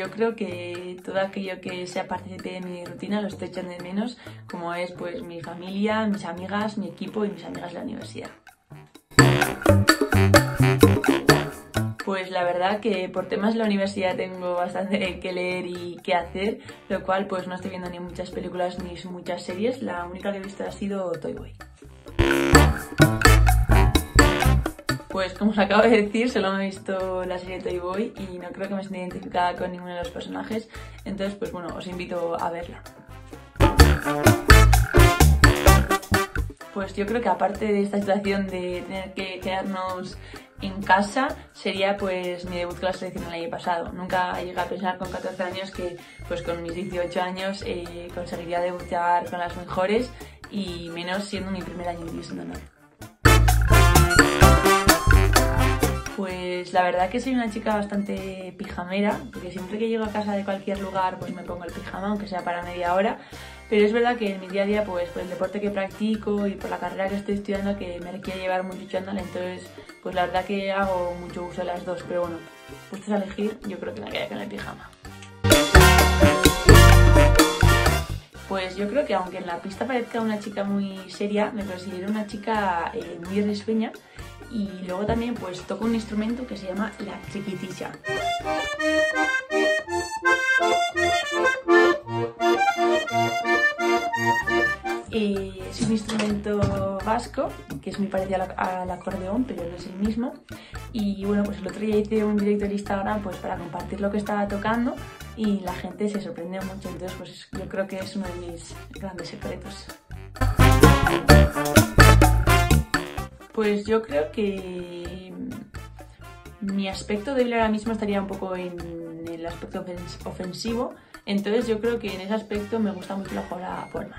yo creo que todo aquello que sea parte de mi rutina lo estoy echando de menos, como es pues mi familia, mis amigas, mi equipo y mis amigas de la universidad. Pues la verdad que por temas de la universidad tengo bastante que leer y que hacer, lo cual pues no estoy viendo ni muchas películas ni muchas series, la única que he visto ha sido Toy Boy. Pues como os acabo de decir, solo me he visto la serie Toy Boy y no creo que me sienta identificada con ninguno de los personajes, entonces pues bueno, os invito a verla. Pues yo creo que aparte de esta situación de tener que quedarnos en casa, sería pues mi debut con la selección el año pasado. Nunca llegué a pensar con 14 años que pues con mis 18 años conseguiría debutar con las mejores y menos siendo mi primer año en División de Honor. Pues la verdad que soy una chica bastante pijamera, porque siempre que llego a casa de cualquier lugar pues me pongo el pijama, aunque sea para media hora, pero es verdad que en mi día a día pues por el deporte que practico y por la carrera que estoy estudiando que me requiere llevar mucho chándal, entonces pues la verdad que hago mucho uso de las dos, pero bueno, puestos a elegir yo creo que me quedaría con el pijama. Pues yo creo que aunque en la pista parezca una chica muy seria, me considero una chica muy risueña y luego también pues toco un instrumento que se llama la triquitilla. Es un instrumento vasco que es muy parecido al acordeón, pero no es el mismo. Y bueno, pues el otro día hice un directo en Instagram pues para compartir lo que estaba tocando y la gente se sorprendió mucho, entonces pues yo creo que es uno de mis grandes secretos. Pues yo creo que mi aspecto débil ahora mismo estaría un poco en el aspecto ofensivo, entonces yo creo que en ese aspecto me gusta mucho la jugada forma.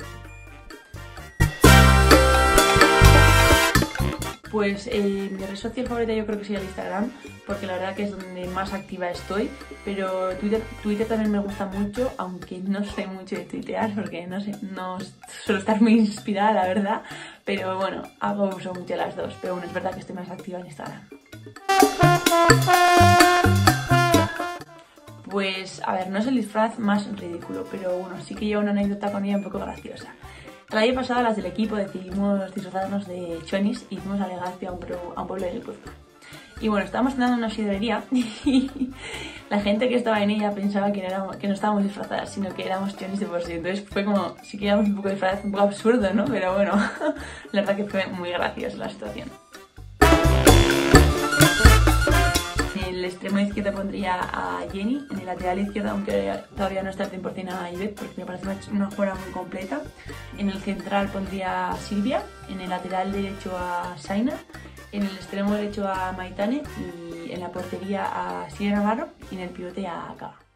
Pues mi red social favorita yo creo que sería el Instagram, porque la verdad que es donde más activa estoy, pero Twitter también me gusta mucho, aunque no sé mucho de tuitear, porque no sé, no suelo estar muy inspirada, la verdad, pero bueno, hago uso mucho de las dos, pero bueno, es verdad que estoy más activa en Instagram. Pues, a ver, no es el disfraz más ridículo, pero bueno, sí que llevo una anécdota con ella un poco graciosa. El año pasado las del equipo decidimos disfrazarnos de chonis y fuimos a Legazpi a un pueblo de Guipúzcoa. Y bueno, estábamos cenando en una sidrería y la gente que estaba en ella pensaba que no estábamos disfrazadas, sino que éramos chonis de por sí. Entonces fue como, sí que éramos un poco disfrazadas, un poco absurdo, ¿no? Pero bueno, la verdad que fue muy graciosa la situación. En el extremo izquierdo pondría a Jenny, en el lateral izquierdo, aunque todavía no está al 100% a Ivette, porque me parece una jugadora muy completa. En el central pondría a Silvia, en el lateral derecho a Saina, en el extremo derecho a Maitane y en la portería a Silvia Navarro y en el pivote a Kaga.